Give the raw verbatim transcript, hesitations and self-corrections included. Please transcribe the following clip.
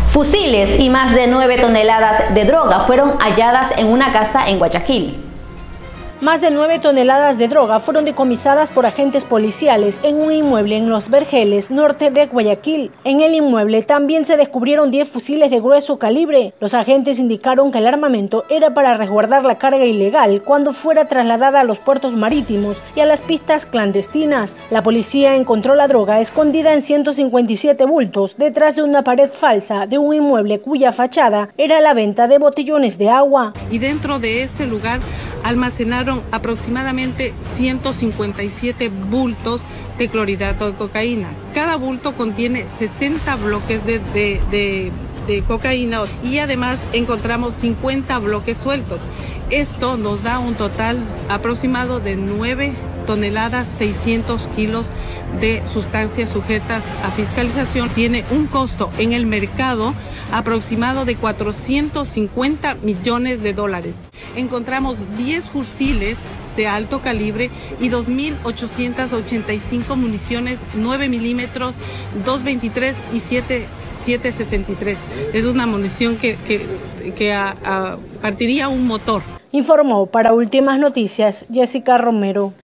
Fusiles y más de nueve toneladas de droga fueron halladas en una casa en Guayaquil. Más de nueve toneladas de droga fueron decomisadas por agentes policiales en un inmueble en Los Vergeles, norte de Guayaquil. En el inmueble también se descubrieron diez fusiles de grueso calibre. Los agentes indicaron que el armamento era para resguardar la carga ilegal cuando fuera trasladada a los puertos marítimos y a las pistas clandestinas. La policía encontró la droga escondida en ciento cincuenta y siete bultos detrás de una pared falsa de un inmueble cuya fachada era la venta de botellones de agua. Y dentro de este lugar almacenaron aproximadamente ciento cincuenta y siete bultos de clorhidrato de cocaína. Cada bulto contiene sesenta bloques de, de, de, de cocaína y además encontramos cincuenta bloques sueltos. Esto nos da un total aproximado de nueve toneladas, seiscientos kilos de sustancias sujetas a fiscalización. Tiene un costo en el mercado aproximado de cuatrocientos cincuenta millones de dólares. Encontramos diez fusiles de alto calibre y dos mil ochocientas ochenta y cinco municiones nueve milímetros, dos veintitrés y siete sesenta y tres. Es una munición que, que, que a, a partiría un motor. Informó para Últimas Noticias Jessica Romero.